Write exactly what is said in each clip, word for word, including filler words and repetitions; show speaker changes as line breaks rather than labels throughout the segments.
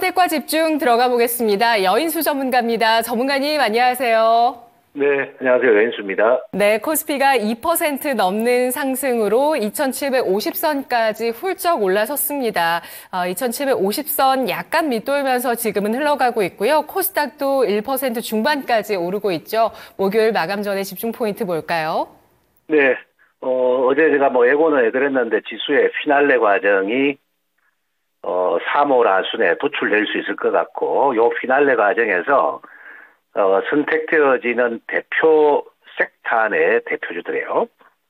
주식과 집중 들어가 보겠습니다. 여인수 전문가입니다. 전문가님 안녕하세요.
네, 안녕하세요. 여인수입니다.
네, 코스피가 이 퍼센트 넘는 상승으로 이천칠백오십 선까지 훌쩍 올라섰습니다. 어, 이천칠백오십 선 약간 밑돌면서 지금은 흘러가고 있고요. 코스닥도 일 퍼센트 중반까지 오르고 있죠. 목요일 마감 전에 집중 포인트 볼까요?
네, 어, 어제 제가 뭐 예고는 해드렸는데 지수의 피날레 과정이 어, 삼 월 하순에 도출될 수 있을 것 같고, 요 피날레 과정에서 어, 선택되어지는 대표 섹터 내 대표주들이에요.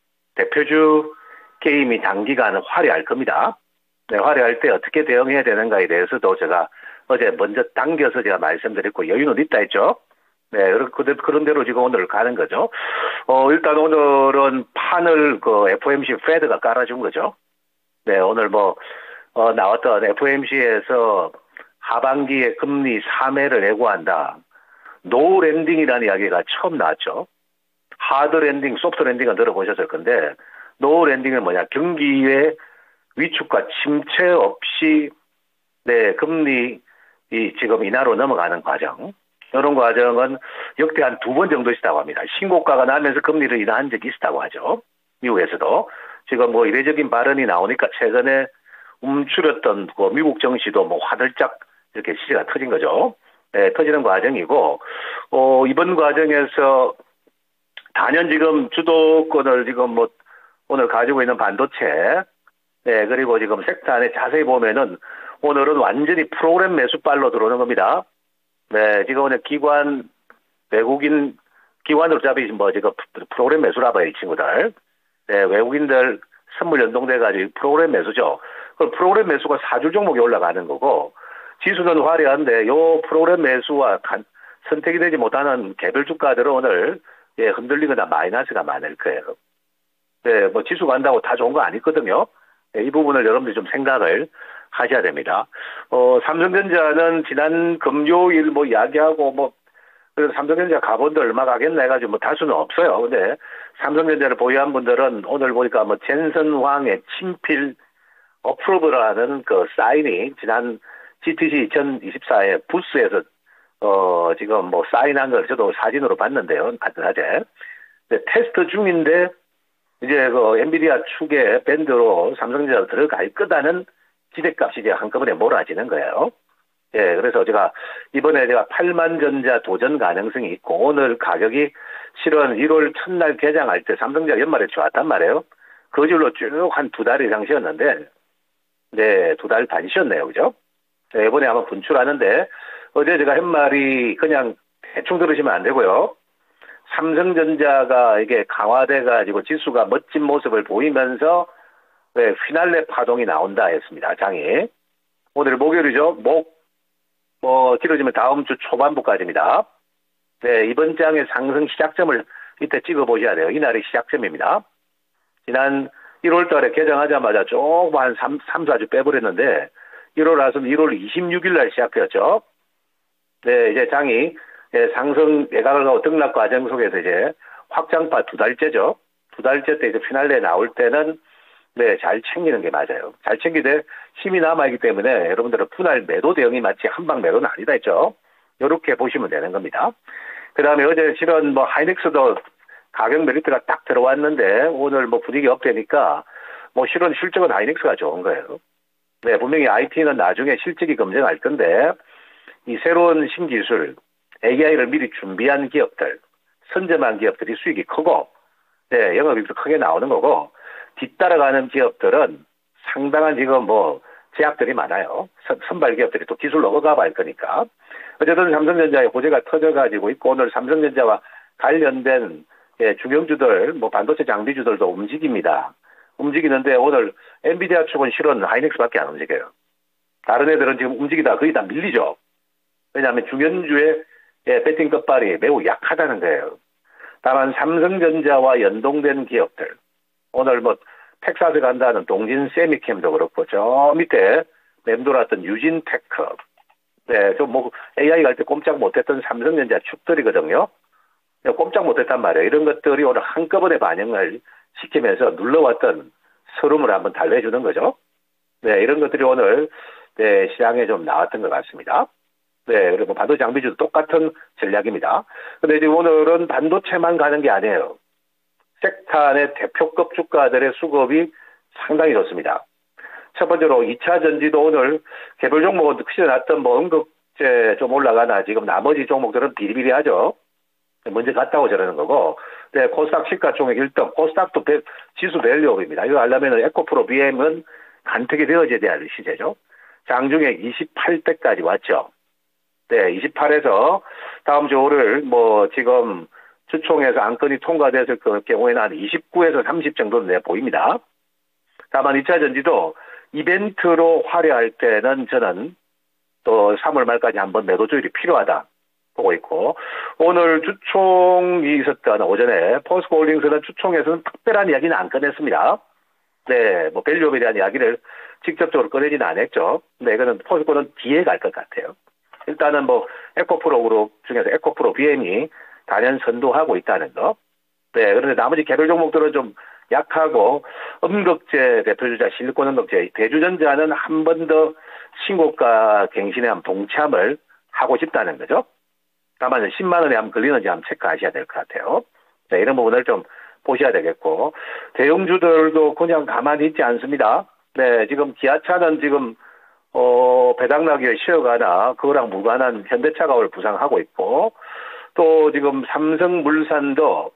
대표주 게임이 단기간 화려할 겁니다. 네, 화려할 때 어떻게 대응해야 되는가에 대해서도 제가 어제 먼저 당겨서 제가 말씀드렸고, 여유는 있다 했죠. 네, 그런 대로 지금 오늘 가는 거죠. 어, 일단 오늘은 판을 그 에프오엠씨 페드가 깔아준 거죠. 네, 오늘 뭐, 어, 나왔던 에프오엠씨에서 하반기에 금리 삼 회를 예고한다. 노 랜딩이라는 이야기가 처음 나왔죠. 하드 랜딩, 소프트 랜딩은 들어보셨을 건데, 노 랜딩은 뭐냐, 경기의 위축과 침체 없이, 네, 금리, 이, 지금 인하로 넘어가는 과정. 이런 과정은 역대 한 두 번 정도 있었다고 합니다. 신고가가 나면서 금리를 인하한 적이 있었다고 하죠. 미국에서도. 지금 뭐 이례적인 발언이 나오니까 최근에 움츠렸던 그 미국 정시도 뭐 화들짝 이렇게 시세가 터진 거죠. 네, 터지는 과정이고, 어, 이번 과정에서 단연 지금 주도권을 지금 뭐 오늘 가지고 있는 반도체, 네, 그리고 지금 섹터 안에 자세히 보면은 오늘은 완전히 프로그램 매수발로 들어오는 겁니다. 네, 지금 오늘 기관, 외국인, 기관으로 잡이 뭐 지금 프로그램 매수라 봐요, 이 친구들. 네, 외국인들 선물 연동돼가지고 프로그램 매수죠. 그럼 프로그램 매수가 사주 종목이 올라가는 거고, 지수는 화려한데 요 프로그램 매수와 간, 선택이 되지 못하는 개별 주가들은 오늘 예, 흔들리거나 마이너스가 많을 거예요. 네, 뭐 지수 간다고 다 좋은 거 아니거든요. 네, 이 부분을 여러분들이 좀 생각을 하셔야 됩니다. 어, 삼성전자는 지난 금요일 뭐 이야기하고 뭐 그래서 삼성전자 가본들 얼마 가겠나 해가지고 뭐 다수는 없어요. 근데 삼성전자를 보유한 분들은 오늘 보니까 뭐 젠슨황의 친필 어프로브라는 그 사인이 지난 지티씨 이천이십사에 부스에서 어 지금 뭐 사인한 걸 저도 사진으로 봤는데요. 간단하게. 네, 테스트 중인데 이제 그 엔비디아 축의 밴드로 삼성전자로 들어갈 거다는 기대값이 이제 한꺼번에 몰아지는 거예요. 예, 그래서 제가 이번에 제가 팔만 전자 도전 가능성이 있고 오늘 가격이 실은 일월 첫날 개장할 때 삼성전자 연말에 좋았단 말이에요. 그 줄로 쭉 한 두 달 이상 쉬었는데 네, 두 달 반 쉬었네요. 그죠? 네, 이번에 아마 분출하는데 어제 제가 한 말이 그냥 대충 들으시면 안 되고요. 삼성전자가 이게 강화돼가지고 지수가 멋진 모습을 보이면서 네, 피날레 파동이 나온다 했습니다. 장이. 오늘 목요일이죠. 목, 뭐, 길어지면 다음 주 초반부까지입니다. 네, 이번 장의 상승 시작점을 이때 찍어보셔야 돼요. 이날이 시작점입니다. 지난 일월 달에 개장하자마자 조금 한 삼, 사 주 빼버렸는데, 일월 하순 일월 이십육일 날 시작되었죠. 네, 이제 장이 상승 예각을 하고 등락 과정 속에서 이제 확장파 두 달째죠. 두 달째 때 이제 피날레 나올 때는 네, 잘 챙기는 게 맞아요. 잘 챙기되 힘이 남아있기 때문에 여러분들은 분할 매도 대응이 마치 한방 매도는 아니다 했죠. 이렇게 보시면 되는 겁니다. 그 다음에 어제 실은 뭐 하이닉스도 가격 메리트가 딱 들어왔는데 오늘 뭐 분위기 업되니까 뭐 실은 실적은 하이닉스가 좋은 거예요. 네, 분명히 아이티는 나중에 실적이 검증할 건데 이 새로운 신기술, 에이아이를 미리 준비한 기업들, 선점한 기업들이 수익이 크고 네, 영업이익도 크게 나오는 거고 뒤따라가는 기업들은 상당한 지금 뭐 제약들이 많아요. 선발 기업들이 또 기술로 얻어가봐야 할 거니까. 어쨌든 삼성전자의 호재가 터져가지고 있고 오늘 삼성전자와 관련된 예, 중형주들, 뭐 반도체 장비주들도 움직입니다. 움직이는데 오늘 엔비디아 쪽은 실은 하이닉스밖에 안 움직여요. 다른 애들은 지금 움직이다 거의 다 밀리죠. 왜냐하면 중형주의 예, 배팅 끝발이 매우 약하다는 거예요. 다만 삼성전자와 연동된 기업들, 오늘 뭐 텍사스 간다는 동진 세미캠도 그렇고 저 밑에 맴돌았던 유진테크, 네, 저 뭐 에이아이 갈 때 꼼짝 못했던 삼성전자 축들이거든요. 꼼짝 못했단 말이에요. 이런 것들이 오늘 한꺼번에 반영을 시키면서 눌러왔던 서름을 한번 달래주는 거죠. 네, 이런 것들이 오늘 네, 시장에 좀 나왔던 것 같습니다. 네, 그리고 반도체 장비주도 똑같은 전략입니다. 근데 이제 오늘은 반도체만 가는 게 아니에요. 섹터 내 대표급 주가들의 수급이 상당히 좋습니다. 첫 번째로 이 차 전지도 오늘 개별 종목은 크게 났던 뭐 응급제 좀 올라가나 지금 나머지 종목들은 비리비리하죠. 먼저 갔다고 저러는 거고, 네, 코스닥 시가총액 일 등, 코스닥도 배, 지수 밸류업입니다. 이거 하려면 에코프로 비엠은 간택이 되어져야 될 시세죠. 장중에 이십팔 대까지 왔죠. 네, 이십팔에서 다음 주 월요일 뭐 지금 주총에서 안건이 통과됐을 경우에는 한 이십구에서 삼십 정도는 내 보입니다. 다만 이 차 전지도 이벤트로 화려할 때는 저는 또 삼월 말까지 한번 매도 조율이 필요하다 보고 있고, 오늘 주총이 있었던 오전에 포스코홀딩스는 주총에서는 특별한 이야기는 안 꺼냈습니다. 네, 뭐 밸류업에 대한 이야기를 직접적으로 꺼내지는 않았죠. 네, 이거는 포스코는 뒤에 갈 것 같아요. 일단은 뭐 에코프로 그룹 중에서 에코프로 비엠이 단연 선도하고 있다는 거. 네, 그런데 나머지 개별 종목들은 좀 약하고, 음극재 대표주자 실리콘 음극재, 대주전자는 한 번 더 신고가 갱신에 한번 동참을 하고 싶다는 거죠. 다만 십만 원에 한번 걸리는지 한번 체크하셔야 될 것 같아요. 네, 이런 부분을 좀 보셔야 되겠고, 대형주들도 그냥 가만히 있지 않습니다. 네, 지금 기아차는 지금 어, 배당락이 쉬어가나 그거랑 무관한 현대차가 오늘 부상하고 있고, 또 지금 삼성물산도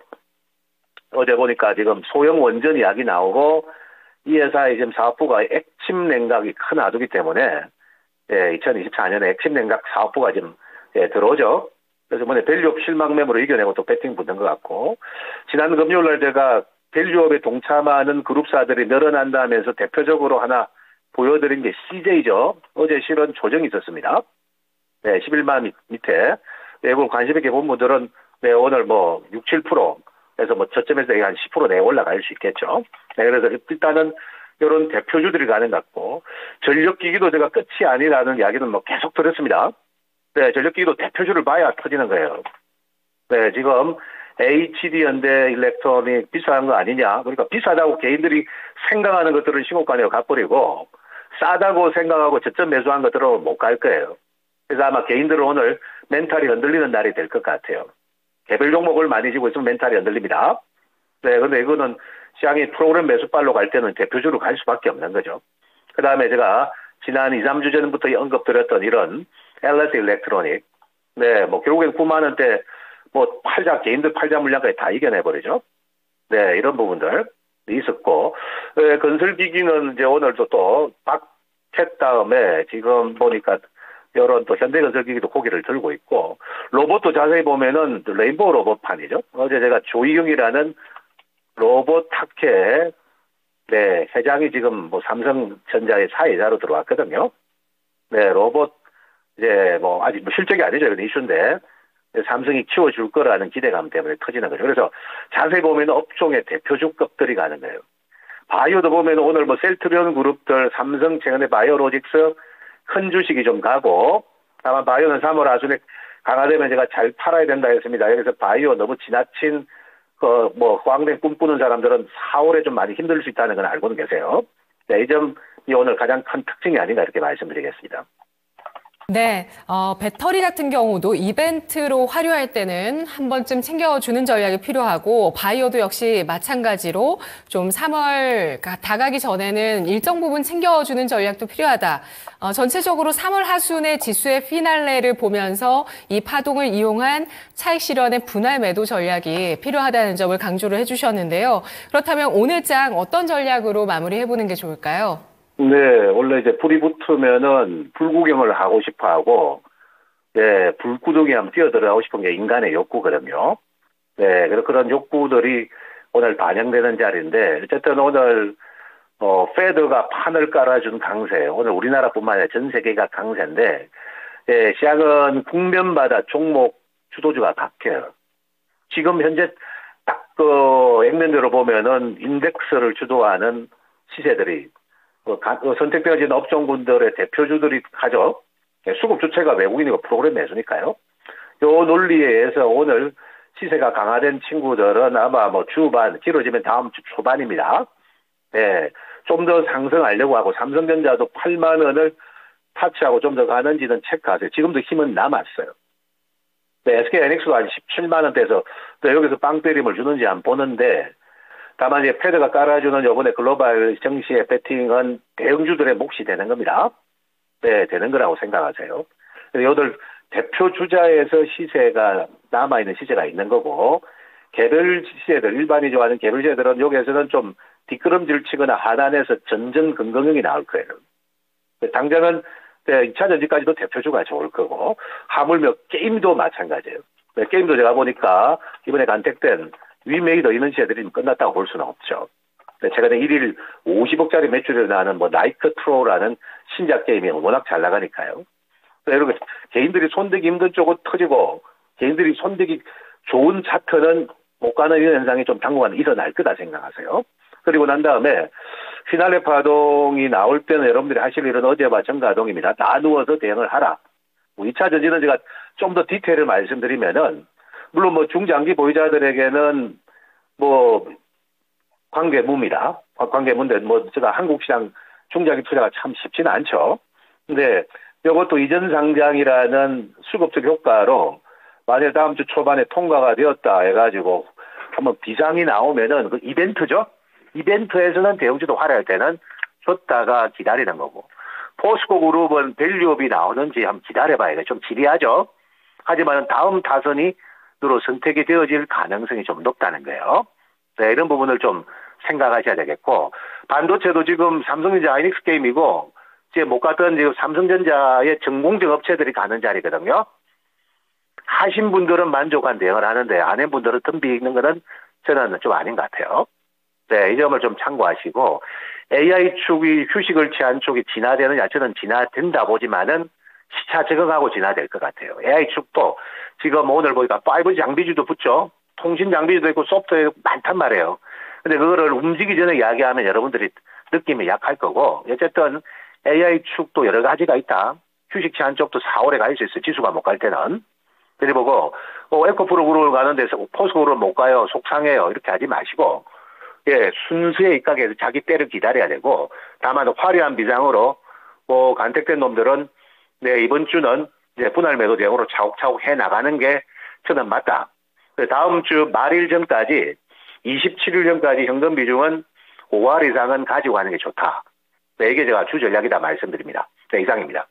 어제 보니까 지금 소형 원전 이야기 나오고, 이 회사의 지금 사업부가 액침 냉각이 큰 아두기 때문에, 예, 이천이십사 년에 액침 냉각 사업부가 지금, 예, 들어오죠. 그래서 뭐냐, 밸류업 실망 매물을 이겨내고 또 배팅 붙는 것 같고, 지난 금요일 날 제가 밸류업에 동참하는 그룹사들이 늘어난다면서 대표적으로 하나 보여드린 게 씨제이죠. 어제 실은 조정이 있었습니다. 네, 십일만 밑에. 외국 관심 있게 본 분들은, 네, 오늘 뭐, 육, 칠 퍼센트에서 뭐, 저점에서 한 십 퍼센트 내 올라갈 수 있겠죠. 네, 그래서 일단은, 이런 대표주들이 가는 것 같고, 전력기기도 제가 끝이 아니라는 이야기는 뭐 계속 들었습니다. 네, 전력기기도 대표주를 봐야 터지는 거예요. 네, 지금, 에이치디 현대 일렉트로닉 비싼 거 아니냐. 그러니까 비싸다고 개인들이 생각하는 것들은 신고가내로 가버리고, 싸다고 생각하고 저점 매수한 것들은 못 갈 거예요. 그래서 아마 개인들은 오늘 멘탈이 흔들리는 날이 될 것 같아요. 개별 종목을 많이 지고 있으면 멘탈이 흔들립니다. 네, 근데 이거는 시장이 프로그램 매수발로 갈 때는 대표주로 갈 수밖에 없는 거죠. 그 다음에 제가 지난 이, 삼 주 전부터 언급드렸던 이런 엘에스 일렉트로닉. 네, 뭐 결국엔 구만 원대 뭐 팔자, 개인들 팔자 물량까지 다 이겨내버리죠. 네, 이런 부분들 있었고, 네, 건설기기는 이제 오늘도 또 박켓 다음에 지금 보니까 이런 또 현대건설기기도 고개를 들고 있고, 로봇도 자세히 보면은 레인보우 로봇판이죠. 어제 제가 조이경이라는 로봇 타켓, 네, 회장이 지금 뭐 삼성전자의 사회자로 들어왔거든요. 네, 로봇, 이제 뭐 아직 뭐 실적이 아니죠. 이건 이슈인데, 삼성이 키워줄 거라는 기대감 때문에 터지는 거죠. 그래서 자세히 보면 업종의 대표주급들이 가는 거예요. 바이오도 보면 오늘 뭐 셀트리온 그룹들, 삼성 최근에 바이오로직스 큰 주식이 좀 가고, 다만 바이오는 삼월 하순에 강화되면 제가 잘 팔아야 된다 했습니다. 그래서 바이오 너무 지나친 그 뭐 호황된 꿈꾸는 사람들은 사월에 좀 많이 힘들 수 있다는 건 알고는 계세요. 네, 이 점이 오늘 가장 큰 특징이 아닌가 이렇게 말씀드리겠습니다.
네, 어, 배터리 같은 경우도 이벤트로 화려할 때는 한 번쯤 챙겨주는 전략이 필요하고, 바이오도 역시 마찬가지로 좀 삼월 다가기 전에는 일정 부분 챙겨주는 전략도 필요하다. 어, 전체적으로 삼월 하순의 지수의 피날레를 보면서 이 파동을 이용한 차익 실현의 분할 매도 전략이 필요하다는 점을 강조를 해주셨는데요. 그렇다면 오늘 장 어떤 전략으로 마무리해보는 게 좋을까요?
네, 원래 이제 불이 붙으면은 불구경을 하고 싶어 하고, 네, 불구덩이 한번 뛰어들어가고 싶은 게 인간의 욕구거든요. 네, 그래서 그런 욕구들이 오늘 반영되는 자리인데, 어쨌든 오늘, 어, 페드가 판을 깔아준 강세, 오늘 우리나라뿐만 아니라 전 세계가 강세인데, 예, 시장은 국면마다 종목 주도주가 바뀌어요. 지금 현재 딱 그 액면대로 보면은 인덱스를 주도하는 시세들이 그 선택되어진 업종군들의 대표주들이 하죠. 수급 주체가 외국인이고 프로그램 매수니까요. 요 논리에 의해서 오늘 시세가 강화된 친구들은 아마 뭐 주반, 길어지면 다음 주 초반입니다. 네, 좀 더 상승하려고 하고, 삼성전자도 팔만 원을 타치하고 좀 더 가는지는 체크하세요. 지금도 힘은 남았어요. 네, 에스케이하이닉스도 한 십칠만 원대에서 또 여기서 빵 때림을 주는지 안 보는데, 다만 이제 패드가 깔아주는 이번에 글로벌 증시의 배팅은 대형주들의 몫이 되는 겁니다. 네, 되는 거라고 생각하세요. 이들 대표 주자에서 시세가 남아있는 시세가 있는 거고, 개별 시세들, 일반이 좋아하는 개별 시세들은 여기에서는 좀 뒷걸음질 치거나 하단에서 전전긍긍형이 나올 거예요. 당장은 이 차 전지까지도 대표주가 좋을 거고, 하물며 게임도 마찬가지예요. 게임도 제가 보니까 이번에 간택된 위메이더 이런 시세들이 끝났다고 볼 수는 없죠. 최근에 일일 오십억짜리 매출이 나는 뭐 나이크 프로라는 신작 게임이 워낙 잘 나가니까요. 이렇게 개인들이 손대기 힘든 쪽은 터지고, 개인들이 손대기 좋은 차트는 못 가는 이런 현상이 좀 당분간 일어날 거다 생각하세요. 그리고 난 다음에 피날레 파동이 나올 때는 여러분들이 하실 일은 어제와 정가동입니다. 나누어서 대응을 하라. 뭐 이 차 전지는 제가 좀 더 디테일을 말씀드리면은, 물론 뭐 중장기 보유자들에게는 뭐 관계무입니다. 관계무인데 뭐 제가 한국 시장 중장기 투자가 참 쉽지는 않죠. 근데 이것도 이전 상장이라는 수급적 효과로 만약 다음 주 초반에 통과가 되었다 해가지고 한번 비상이 나오면은 그 이벤트죠. 이벤트에서는 대형주도 활약할 때는 줬다가 기다리는 거고, 포스코 그룹은 밸류업이 나오는지 한번 기다려봐야 좀 지리하죠. 하지만 다음 타선이 으로 선택이 되어질 가능성이 좀 높다는 거예요. 네, 이런 부분을 좀 생각하셔야 되겠고, 반도체도 지금 삼성전자 하이닉스 게임이고, 이제 못 갔던 지금 삼성전자의 전공정 업체들이 가는 자리거든요. 하신 분들은 만족한 대응을 하는데, 안 한 분들은 덤비는 거는 저는 좀 아닌 것 같아요. 네, 이 점을 좀 참고하시고, 에이아이 축이 휴식을 취한 쪽이 진화되는 야채는 진화된다 보지만은 시차 적응하고 진화될 것 같아요. 에이아이 축도 지금 오늘 보니까 파이브 장비주도 붙죠. 통신 장비주도 있고 소프트웨어 많단 말이에요. 근데 그거를 움직이기 전에 이야기하면 여러분들이 느낌이 약할 거고, 어쨌든 에이아이 축도 여러 가지가 있다. 휴식 취한 쪽도 사월에 갈 수 있어요. 지수가 못 갈 때는. 그리고 뭐 에코프로 그룹을 가는 데서 포스코를 못 가요. 속상해요. 이렇게 하지 마시고, 예, 순수에 입각해서 자기 때를 기다려야 되고, 다만 화려한 비상으로 뭐 간택된 놈들은 네, 이번 주는 이제 분할 매도 대응으로 차곡차곡 해 나가는 게 저는 맞다. 다음 주 말일 전까지, 이십칠 일 전까지 현금 비중은 오할 이상은 가지고 가는 게 좋다. 네, 이게 제가 주 전략이다 말씀드립니다. 네, 이상입니다.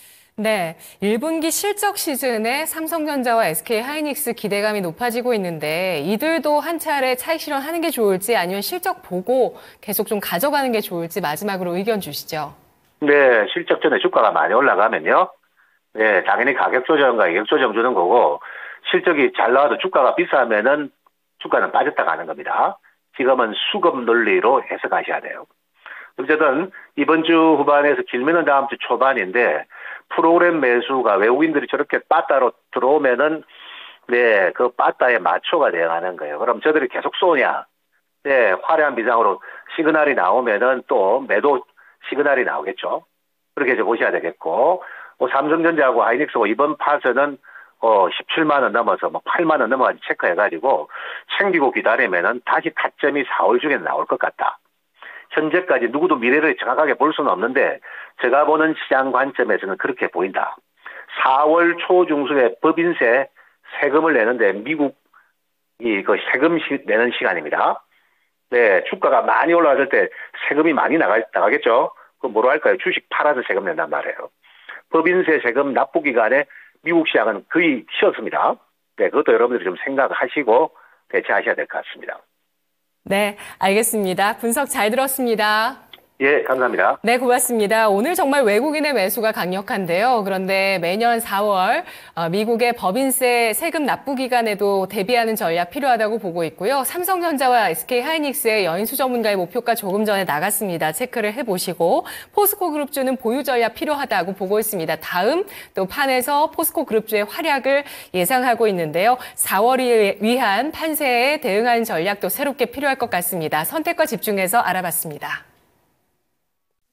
네, 일 분기 실적 시즌에 삼성전자와 에스케이하이닉스 기대감이 높아지고 있는데, 이들도 한 차례 차익 실현하는 게 좋을지 아니면 실적 보고 계속 좀 가져가는 게 좋을지 마지막으로 의견 주시죠.
네, 실적 전에 주가가 많이 올라가면요. 네, 당연히 가격 조정과 가격 조정 주는 거고, 실적이 잘 나와도 주가가 비싸면은 주가는 빠졌다 가는 겁니다. 지금은 수급 논리로 해석하셔야 돼요. 어쨌든 이번 주 후반에서 길면은 다음 주 초반인데, 프로그램 매수가 외국인들이 저렇게 빠따로 들어오면은 네, 그 빠따에 맞춰가 대응하는 거예요. 그럼 저들이 계속 쏘냐? 네, 화려한 비상으로 시그널이 나오면은 또 매도 시그널이 나오겠죠. 그렇게 이제 보셔야 되겠고, 뭐 삼성전자하고 하이닉스고 이번 파서는 어 십칠만 원 넘어서 뭐 팔만 원 넘어가지 체크해가지고 챙기고 기다리면은 다시 타점이 사월 중에 나올 것 같다. 현재까지 누구도 미래를 정확하게 볼 수는 없는데 제가 보는 시장 관점에서는 그렇게 보인다. 사월 초 중순에 법인세 세금을 내는데 미국이 그 세금 시, 내는 시간입니다. 네, 주가가 많이 올라갈 때 세금이 많이 나가, 나가겠죠. 그 뭐로 할까요? 주식 팔아서 세금 낸단 말이에요. 법인세 세금 납부 기간에 미국 시장은 거의 쉬었습니다. 네, 그것도 여러분들이 좀 생각하시고 대처하셔야 될 것 같습니다.
네, 알겠습니다. 분석 잘 들었습니다.
예, 감사합니다.
네, 고맙습니다. 오늘 정말 외국인의 매수가 강력한데요. 그런데 매년 사월 미국의 법인세 세금 납부 기간에도 대비하는 전략 필요하다고 보고 있고요. 삼성전자와 에스케이하이닉스의 여인수 전문가의 목표가 조금 전에 나갔습니다. 체크를 해보시고 포스코그룹주는 보유 전략 필요하다고 보고 있습니다. 다음 또 판에서 포스코그룹주의 활약을 예상하고 있는데요. 사월을 위한 판세에 대응하는 전략도 새롭게 필요할 것 같습니다. 선택과 집중해서 알아봤습니다.